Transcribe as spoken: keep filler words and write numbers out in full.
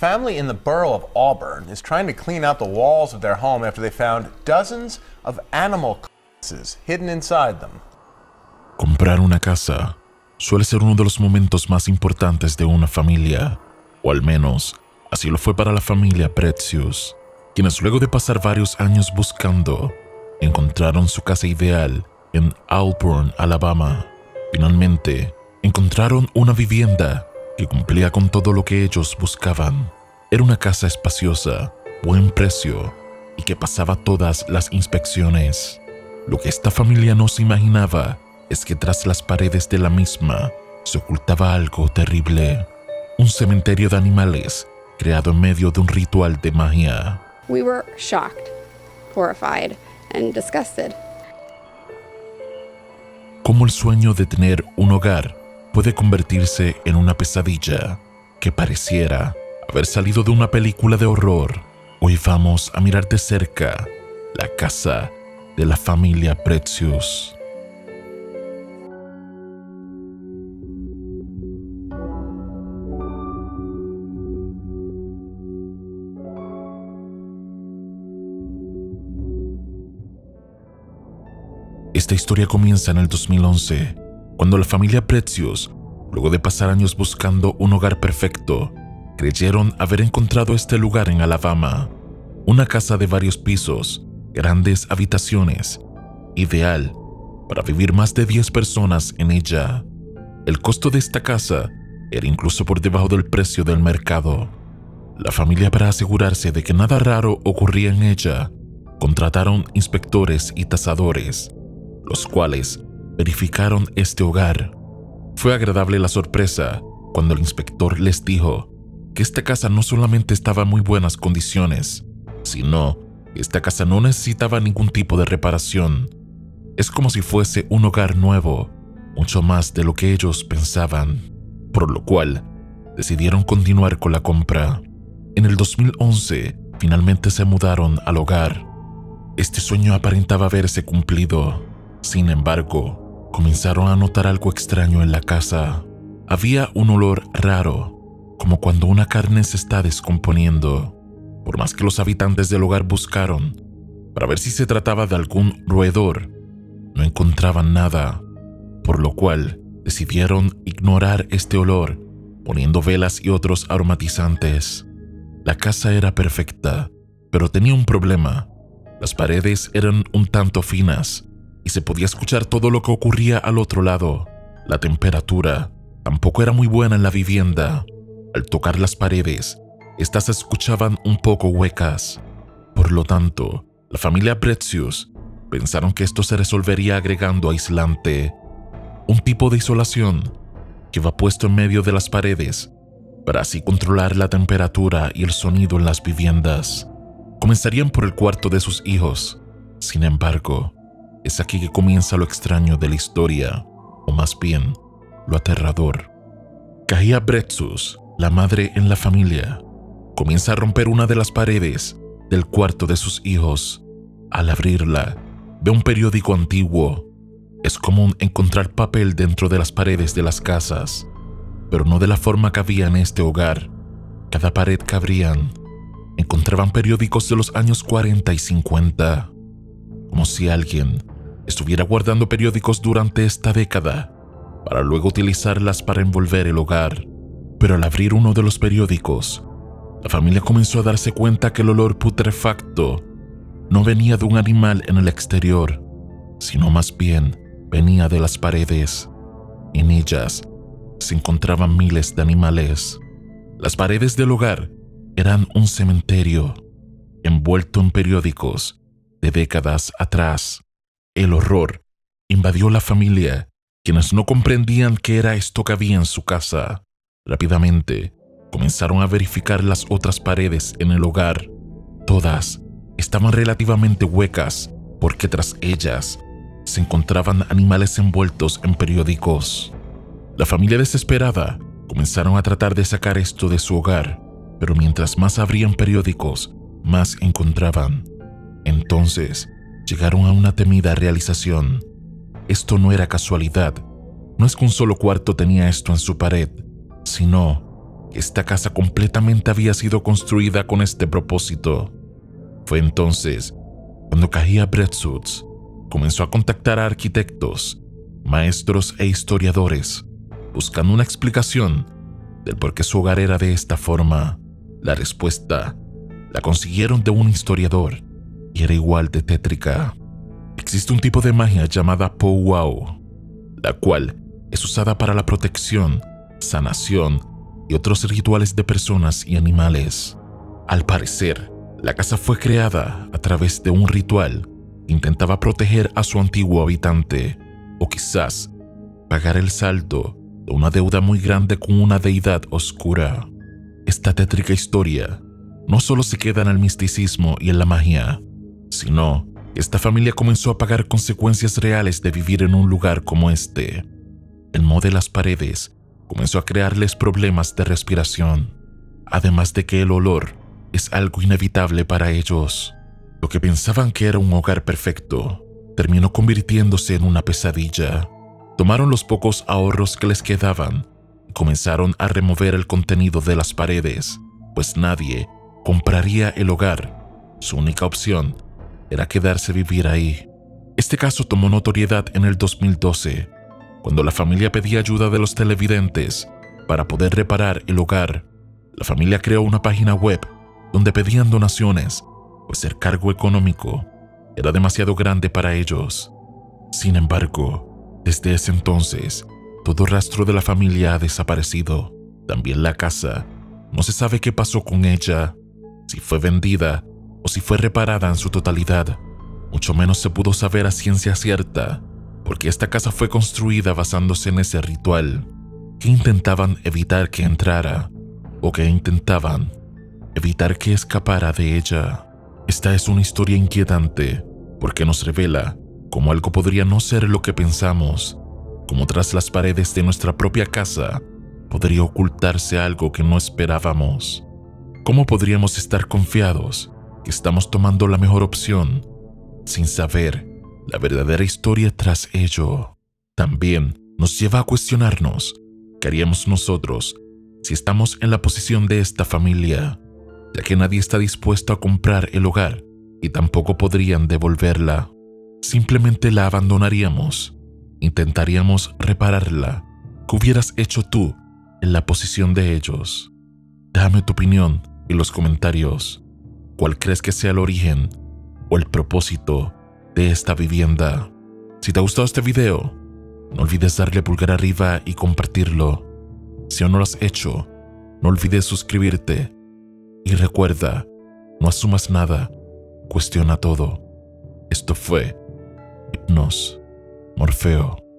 family in the borough of Auburn is trying to clean out the walls of their home after they found dozens of animal corpses hidden inside them. Comprar una casa suele ser uno de los momentos más importantes de una familia, o al menos así lo fue para la familia Precious, quienes luego de pasar varios años buscando, encontraron su casa ideal en Auburn, Alabama. Finalmente, encontraron una vivienda que cumplía con todo lo que ellos buscaban. Era una casa espaciosa, buen precio y que pasaba todas las inspecciones. Lo que esta familia no se imaginaba es que tras las paredes de la misma se ocultaba algo terrible. Un cementerio de animales creado en medio de un ritual de magia. We were shocked, horrified, and disgusted. Cómo el sueño de tener un hogar puede convertirse en una pesadilla que pareciera haber salido de una película de horror. Hoy vamos a mirar de cerca la casa de la familia Precious. Esta historia comienza en el dos mil once, cuando la familia Precious, luego de pasar años buscando un hogar perfecto, creyeron haber encontrado este lugar en Alabama. Una casa de varios pisos, grandes habitaciones, ideal para vivir más de diez personas en ella. El costo de esta casa era incluso por debajo del precio del mercado. La familia, para asegurarse de que nada raro ocurría en ella, contrataron inspectores y tasadores, los cuales verificaron este hogar. Fue agradable la sorpresa cuando el inspector les dijo que esta casa no solamente estaba en muy buenas condiciones, sino que esta casa no necesitaba ningún tipo de reparación. Es como si fuese un hogar nuevo, mucho más de lo que ellos pensaban, por lo cual decidieron continuar con la compra. En el dos mil once, finalmente se mudaron al hogar. Este sueño aparentaba haberse cumplido. Sin embargo, comenzaron a notar algo extraño en la casa. Había un olor raro, como cuando una carne se está descomponiendo. Por más que los habitantes del hogar buscaron para ver si se trataba de algún roedor, no encontraban nada, por lo cual decidieron ignorar este olor, poniendo velas y otros aromatizantes. La casa era perfecta, pero tenía un problema. Las paredes eran un tanto finas y se podía escuchar todo lo que ocurría al otro lado. La temperatura tampoco era muy buena en la vivienda. Al tocar las paredes, estas se escuchaban un poco huecas. Por lo tanto, la familia Precious pensaron que esto se resolvería agregando aislante, un tipo de isolación que va puesto en medio de las paredes para así controlar la temperatura y el sonido en las viviendas. Comenzarían por el cuarto de sus hijos. Sin embargo, es aquí que comienza lo extraño de la historia, o más bien, lo aterrador. Kahia Precious, la madre en la familia, comienza a romper una de las paredes del cuarto de sus hijos. Al abrirla, ve un periódico antiguo. Es común encontrar papel dentro de las paredes de las casas, pero no de la forma que había en este hogar. Cada pared que abrían, encontraban periódicos de los años cuarenta y cincuenta, como si alguien estuviera guardando periódicos durante esta década para luego utilizarlas para envolver el hogar. Pero al abrir uno de los periódicos, la familia comenzó a darse cuenta que el olor putrefacto no venía de un animal en el exterior, sino más bien venía de las paredes. En ellas se encontraban miles de animales. Las paredes del hogar eran un cementerio envuelto en periódicos de décadas atrás. El horror invadió la familia, quienes no comprendían qué era esto que había en su casa. Rápidamente comenzaron a verificar las otras paredes en el hogar. Todas estaban relativamente huecas porque tras ellas se encontraban animales envueltos en periódicos. La familia, desesperada, comenzaron a tratar de sacar esto de su hogar, pero mientras más abrían periódicos, más encontraban. Entonces, llegaron a una temida realización. Esto no era casualidad. No es que un solo cuarto tenía esto en su pared, sino que esta casa completamente había sido construida con este propósito. Fue entonces cuando Kahia Bredsuz comenzó a contactar a arquitectos, maestros e historiadores, buscando una explicación del por qué su hogar era de esta forma. La respuesta la consiguieron de un historiador y era igual de tétrica. Existe un tipo de magia llamada powwow, la cual es usada para la protección, sanación y otros rituales de personas y animales. Al parecer, la casa fue creada a través de un ritual que intentaba proteger a su antiguo habitante, o quizás pagar el saldo de una deuda muy grande con una deidad oscura. Esta tétrica historia no solo se queda en el misticismo y en la magia, sino que esta familia comenzó a pagar consecuencias reales de vivir en un lugar como este. El moho de las paredes comenzó a crearles problemas de respiración, además de que el olor es algo inevitable para ellos. Lo que pensaban que era un hogar perfecto terminó convirtiéndose en una pesadilla. Tomaron los pocos ahorros que les quedaban y comenzaron a remover el contenido de las paredes, pues nadie compraría el hogar. Su única opción era quedarse a vivir ahí. Este caso tomó notoriedad en el dos mil doce, cuando la familia pedía ayuda de los televidentes para poder reparar el hogar. La familia creó una página web donde pedían donaciones, pues el cargo económico era demasiado grande para ellos. Sin embargo, desde ese entonces, todo rastro de la familia ha desaparecido. También la casa. No se sabe qué pasó con ella, si fue vendida o si fue reparada en su totalidad. Mucho menos se pudo saber a ciencia cierta, porque esta casa fue construida basándose en ese ritual. ¿Qué intentaban evitar que entrara? ¿O qué intentaban evitar que escapara de ella? Esta es una historia inquietante, porque nos revela cómo algo podría no ser lo que pensamos, como tras las paredes de nuestra propia casa podría ocultarse algo que no esperábamos. ¿Cómo podríamos estar confiados que estamos tomando la mejor opción sin saber la verdadera historia tras ello? También nos lleva a cuestionarnos qué haríamos nosotros si estamos en la posición de esta familia, ya que nadie está dispuesto a comprar el hogar y tampoco podrían devolverla. Simplemente la abandonaríamos. Intentaríamos repararla. ¿Qué hubieras hecho tú en la posición de ellos? Déjame tu opinión en los comentarios. ¿Cuál crees que sea el origen o el propósito de esta vivienda? Si te ha gustado este video, no olvides darle pulgar arriba y compartirlo. Si aún no lo has hecho, no olvides suscribirte. Y recuerda, no asumas nada, cuestiona todo. Esto fue Hipnos Morfeo.